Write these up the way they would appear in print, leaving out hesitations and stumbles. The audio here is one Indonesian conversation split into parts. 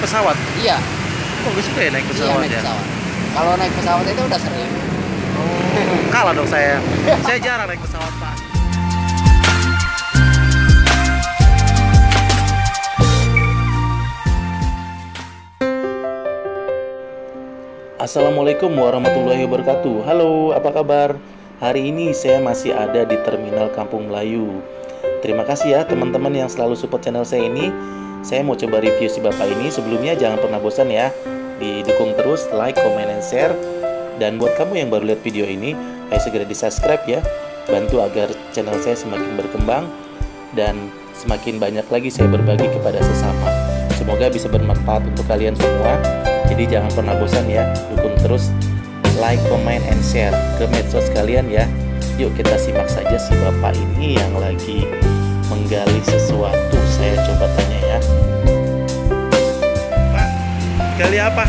pesawat? Iya. Kok gue suka ya naik Iya, pesawat naik ya? pesawat. Kalau naik pesawat itu udah sering. Oh, kalah dong saya. Saya jarang naik pesawat, Pak. Assalamualaikum warahmatullahi wabarakatuh. Halo, apa kabar? Hari ini saya masih ada di Terminal Kampung Melayu. Terima kasih ya teman-teman yang selalu support channel saya ini. Saya mau coba review si bapak ini. Sebelumnya jangan pernah bosan ya, didukung terus, like, comment, and share. Dan buat kamu yang baru lihat video ini, ayo segera di subscribe ya. Bantu agar channel saya semakin berkembang dan semakin banyak lagi saya berbagi kepada sesama. Semoga bisa bermanfaat untuk kalian semua. Jadi jangan pernah bosan ya, dukung terus, like, comment, and share ke medsos kalian ya. Yuk kita simak saja si bapak ini yang lagi menggali sesuatu. Saya coba tanya ya. Pak, gali apa?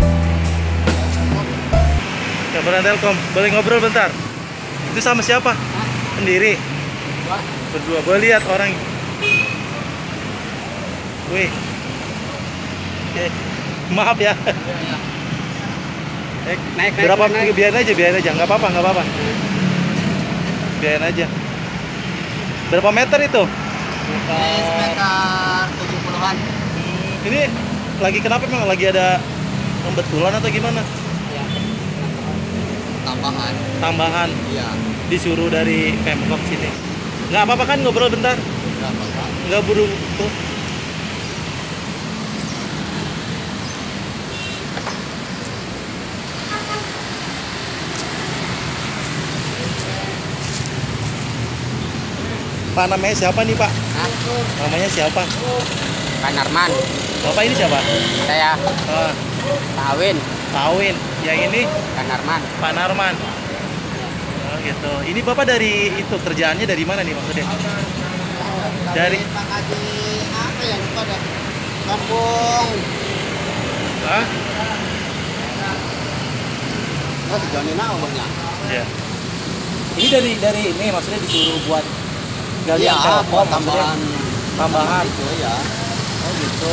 Kabaran Telkom, boleh ngobrol bentar? Itu sama siapa? Sendiri? Berdua, boleh lihat orang. Wih. Oke. Maaf ya. Naik. Berapa? Biarin aja, nggak apa-apa. Biarin aja. Berapa meter itu? Sekitar 70-an. Ini lagi kenapa memang? Lagi ada pembetulan atau gimana? Ya. Tambahan. Iya. Disuruh dari Pemkot sini. Nggak apa-apa kan ngobrol bentar? Nggak apa-apa. Nggak buru tuh. Pak, namanya siapa nih Pak? Namanya siapa? Pak Narman. Bapak ini siapa? Saya Ah, Pak Awin. Pak Awin. Yang ini Pak Narman. Pak Narman. Oh gitu. Ini Bapak dari itu kerjaannya dari mana nih maksudnya? Dari Pak Haji apa ya, lupa dah. Kampung. Hah? Oh, sejauh ini umurnya. Ya. Ini dari ini maksudnya disuruh buat galian Iya, Telkom buat maksudnya? Tambahan. Itu ya. Oh gitu.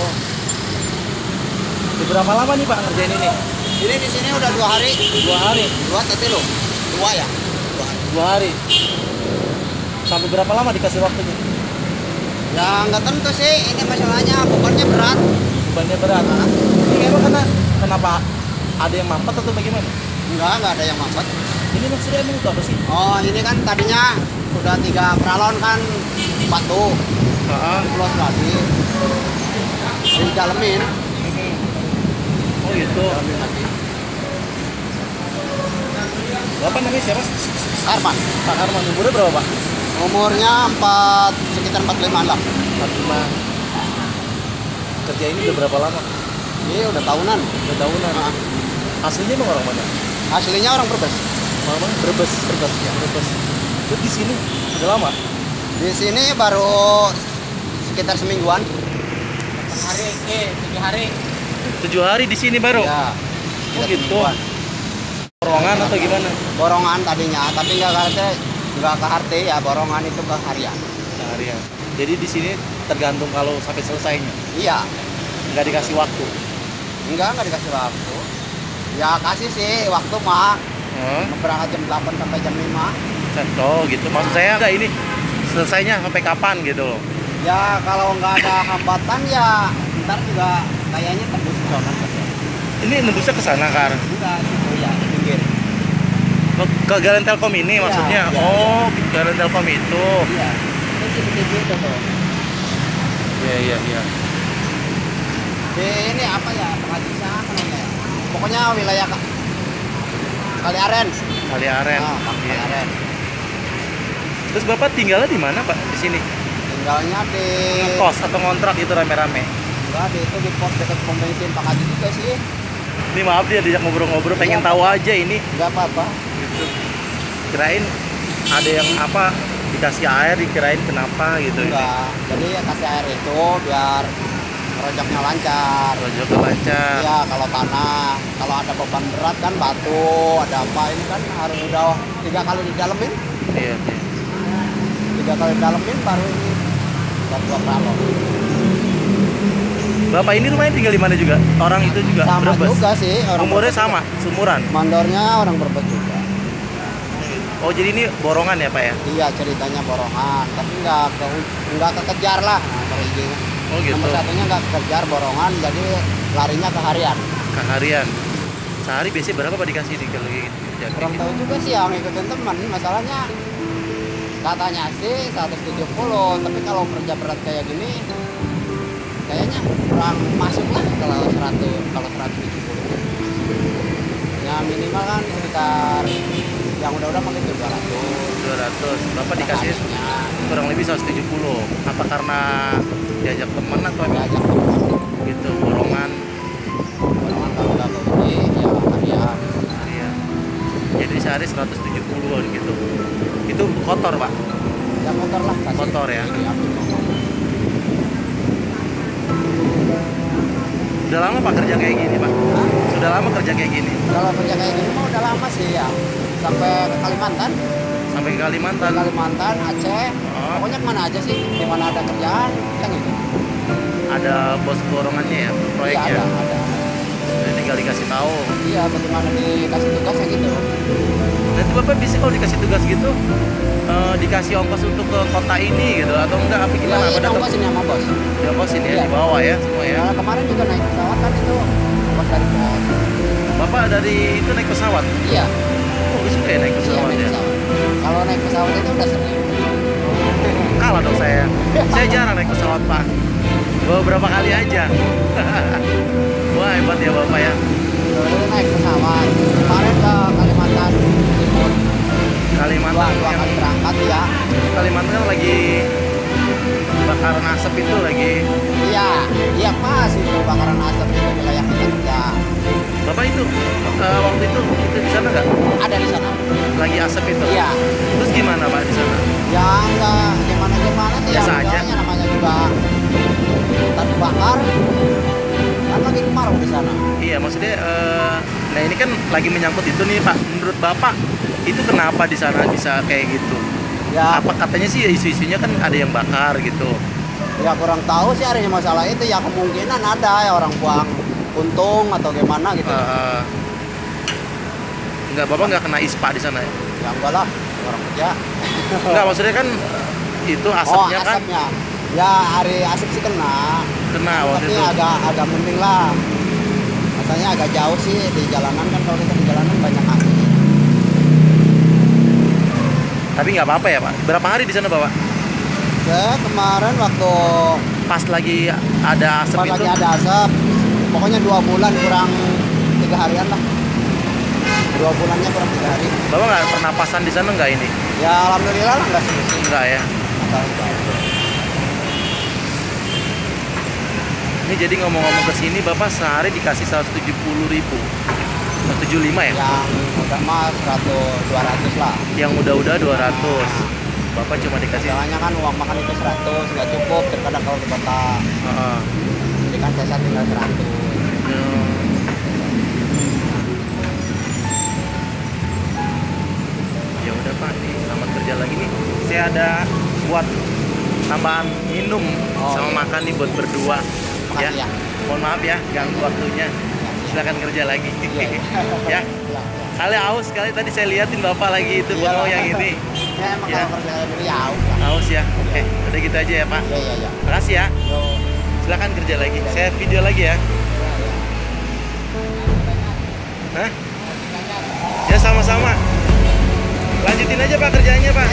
Udah berapa lama nih Pak ngerjain ini? Ini di sini udah 2 hari. 2 hari. 2 tapi lo. 2 ya? 2 hari. 2 hari. Sampai berapa lama dikasih waktunya? Ya nggak tentu sih, ini masalahnya bebannya berat. Bebannya berat. Ini emang kenapa ada yang mampet atau bagaimana? Nggak ada yang mampet. Ini maksudnya emang itu apa sih? Oh, ini kan tadinya udah 3 peralon kan batu. Plus lagi. Didalemin. Oh gitu. Didalemin lagi. Bapak namanya siapa? Arman. Pak Arman. Umurnya berapa Pak? Umurnya sekitar 45 lah. 45. Kerja ini udah berapa lama? Ini udah tahunan. Udah tahunan. Aslinya emang orang mana? Aslinya orang Brebes. Orang mana? Brebes. Ya, Brebes. Terus di sini udah lama? Di sini baru sekitar semingguan. 7 hari. 7 hari di sini baru? Ya. Oh gitu. Borongan atau gimana? Borongan tadinya, tapi nggak ke RT ya, borongan itu ke harian. Seharian. Jadi di sini tergantung kalau sampai selesainya. Iya. Nggak dikasih waktu. Nggak dikasih waktu. Ya kasih sih waktu mah. Hah? Berangkat jam 8 sampai jam 5. Oh gitu. Maksud saya nggak ini selesainya sampai kapan gitu loh. Ya kalau nggak ada hambatan ya ntar juga kayaknya tembus ke sana. Ini nembusnya ke sana Kar. Enggak gitu ya, di pinggir. Ke Galian Telkom ini Iya, maksudnya. iya, Oh, Galian Telkom itu. Iya. Itu gitu tuh. Iya. Ini apa ya? Pengadisa apa namanya? Pokoknya wilayah Kali Aren. Kali Aren. Kali Iya. Aren. Terus Bapak tinggalnya di mana Pak? Di sini? Tinggalnya di Kos atau ngontrak itu rame-rame? enggak, di pos dekat pom bensin Pak Haji juga sih. Ini maaf dia diajak ngobrol-ngobrol, pengen tahu aja ini. Enggak apa-apa. Gitu. Kirain ada yang apa dikasih air, dikirain kenapa gitu. Enggak. Jadi ya kasih air itu biar rojoknya lancar. Rojok lancar. Iya, kalau tanah, kalau ada beban berat kan batu, ada apa ini kan harus udah 3 kali didalemin. Iya. 3 kali didalemin baru ini buat 2 peralon. Bapak ini rumahnya tinggal di mana juga? Orang itu juga Sama Brebes? juga sih. Umurnya Brebes sama, seumuran? juga. Mandornya orang Brebes juga. Oh jadi ini borongan ya Pak ya? Iya ceritanya borongan, tapi nggak kekejar lah. Nah, perizinan. Oh gitu. Nomor satunya nggak kekejar borongan, jadi larinya ke harian. Harian. Sehari biasanya berapa Pak dikasih di kalau kayak gitu? Kurang tahu juga sih yang ngikutin teman. Masalahnya katanya sih 170, tapi kalau kerja berat kayak gini kayaknya kurang masuk lah kalau 170. Ya minimal kan sekitar yang udah mungkin 200. Bapak dikasih kurang lebih 170. Apa karena diajak teman atau Diajak teman. gitu borongan? Borongan kalau nggak begini ya harian. Iya. Jadi sehari 170 gitu. Itu kotor Pak? Ya kotor lah kasih. Kotor ya? Iya, Udah lama Pak kerja kayak gini Pak? Hah? Sudah lama kerja kayak gini? Kalau kerja kayak gini mah udah lama sih ya. Sampai ke Kalimantan. Sampai ke Kalimantan? Kalimantan, Aceh, Oh. pokoknya kemana aja sih, di mana ada kerjaan, kan gitu. Ada bos borongannya ya, Iya proyeknya? ada. Jadi tinggal dikasih tahu. Iya, bagaimana dikasih tugas ya gitu. Nanti Bapak bisa kalau dikasih tugas gitu, dikasih ongkos untuk ke kota ini gitu, atau enggak apa gimana? Iya, Apa ini ongkos ini sama bos. di ongkosin ya, Iya. di bawah ya semua ya? Nah, kemarin juga naik pesawat kan itu ongkos dari bos. Bapak dari itu naik pesawat? Iya, Oh, suka ya naik iya pesawat naik ya? pesawat. Kalau naik pesawat itu udah sering. Kalah dong saya. Saya jarang naik pesawat Pak. Beberapa kali aja. Wah hebat ya Bapak ya. Dulu naik pesawat. Kemarin ke Kalimantan Timur. Kalimantan Dua yang kali berangkat ya. Kalimantan kan lagi bakaran asap itu lagi. Iya, iya pas itu bakaran asap itu wilayah kita kerja. Bapak itu waktu itu di sana nggak? Ada di sana. Lagi asap itu? Iya. Terus gimana Pak di sana? Ya enggak gimana sih Biasa ya, aja? misalnya namanya juga hutan bakar kan lagi kemarau di sana. Iya maksudnya, nah ini kan lagi menyangkut itu nih Pak. Menurut Bapak itu kenapa di sana bisa kayak gitu? Ya Apa katanya sih isu-isunya kan ada yang bakar gitu? ya kurang tahu sih hari masalah itu ya, kemungkinan ada ya orang buang untung atau gimana gitu. Enggak, Bapak nggak kena ISPA di sana ya? Ya enggak lah, orang kerja. Enggak, maksudnya kan itu Oh asapnya kan asapnya ya hari asap sih kena, kena waktu tapi itu. agak mending lah. Rasanya agak jauh sih di jalanan kan, kalau kita di jalanan banyak angin. Tapi nggak apa-apa ya Pak? Berapa hari di sana Bapak? Ya kemarin waktu Pas lagi ada asap pas itu? lagi ada asap, pokoknya 2 bulan kurang 3 harian lah. 2 bulannya kurang 3 hari. Bapak nggak pernapasan di sana nggak ini? Ya alhamdulillah lah nggak sih. Enggak ya? Ini jadi ngomong-ngomong ke sini Bapak sehari dikasih 170.000. 175 ya? Yang udah mah 200 lah. Yang udah-udah 200. Bapak cuma dikasih. Masalahnya kan uang makan itu 100 nggak cukup, terkadang kalau di kota. Heeh. Jadi kan saya tinggal 100. Ya udah Pak, nih selamat kerja lagi nih. Saya ada buat tambahan minum sama makan nih buat berdua. Makasih ya. Mohon maaf ya ganggu waktunya. Silakan kerja lagi. Ya. Iya. Kali aus sekali tadi saya liatin Bapak lagi itu Iya. bengong yang ini. Ya emang Ya. kalau kerja kayak gini ya udah. Aus ya. Oke, udah gitu aja ya Pak. Iya iya iya. Makasih ya. Yo. Silakan kerja lagi. Saya video lagi ya. Hah? Ya sama-sama. Lanjutin aja Pak kerjanya Pak.